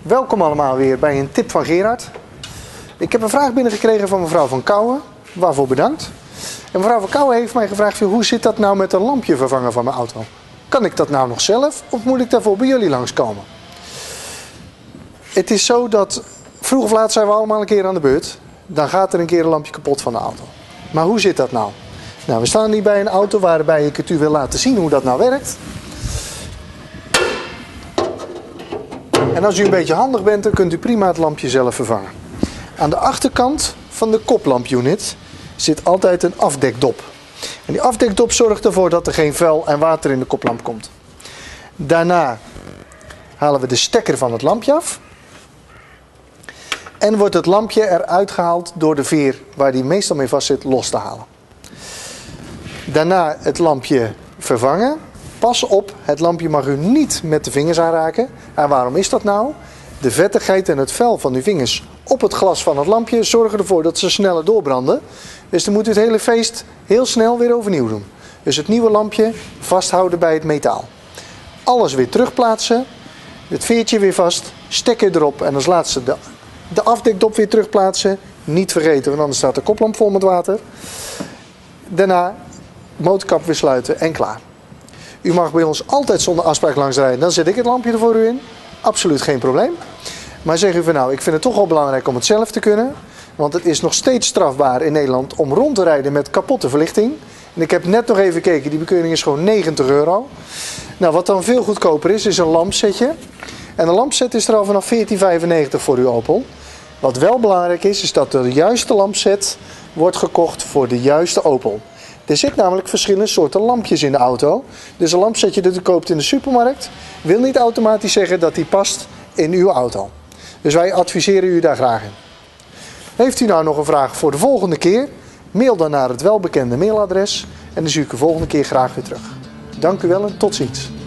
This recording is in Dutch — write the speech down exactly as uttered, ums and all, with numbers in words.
Welkom allemaal weer bij een tip van Gerard. Ik heb een vraag binnengekregen van mevrouw Van Kouwen, waarvoor bedankt. En mevrouw Van Kouwen heeft mij gevraagd, hoe zit dat nou met een lampje vervangen van mijn auto? Kan ik dat nou nog zelf of moet ik daarvoor bij jullie langskomen? Het is zo dat vroeg of laat zijn we allemaal een keer aan de beurt. Dan gaat er een keer een lampje kapot van de auto. Maar hoe zit dat nou? Nou, we staan hier bij een auto waarbij ik het u wil laten zien hoe dat nou werkt. En als u een beetje handig bent, dan kunt u prima het lampje zelf vervangen. Aan de achterkant van de koplampunit zit altijd een afdekdop. En die afdekdop zorgt ervoor dat er geen vuil en water in de koplamp komt. Daarna halen we de stekker van het lampje af. En wordt het lampje eruit gehaald door de veer waar die meestal mee vast zit los te halen. Daarna het lampje vervangen. Pas op, het lampje mag u niet met de vingers aanraken. En waarom is dat nou? De vettigheid en het vuil van uw vingers op het glas van het lampje zorgen ervoor dat ze sneller doorbranden. Dus dan moet u het hele feest heel snel weer overnieuw doen. Dus het nieuwe lampje vasthouden bij het metaal. Alles weer terugplaatsen. Het veertje weer vast. Stekker erop en als laatste de, de afdekdop weer terugplaatsen. Niet vergeten, want anders staat de koplamp vol met water. Daarna motorkap weer sluiten en klaar. U mag bij ons altijd zonder afspraak langsrijden. Dan zet ik het lampje er voor u in. Absoluut geen probleem. Maar zeg u van nou, ik vind het toch wel belangrijk om het zelf te kunnen. Want het is nog steeds strafbaar in Nederland om rond te rijden met kapotte verlichting. En ik heb net nog even gekeken, die bekeuring is gewoon negentig euro. Nou, wat dan veel goedkoper is, is een lampsetje. En een lampset is er al vanaf veertien vijfennegentig voor uw Opel. Wat wel belangrijk is, is dat de juiste lampset wordt gekocht voor de juiste Opel. Er zitten namelijk verschillende soorten lampjes in de auto. Dus een lampsetje dat u koopt in de supermarkt wil niet automatisch zeggen dat die past in uw auto. Dus wij adviseren u daar graag in. Heeft u nou nog een vraag voor de volgende keer? Mail dan naar het welbekende mailadres en dan zie ik u de volgende keer graag weer terug. Dank u wel en tot ziens.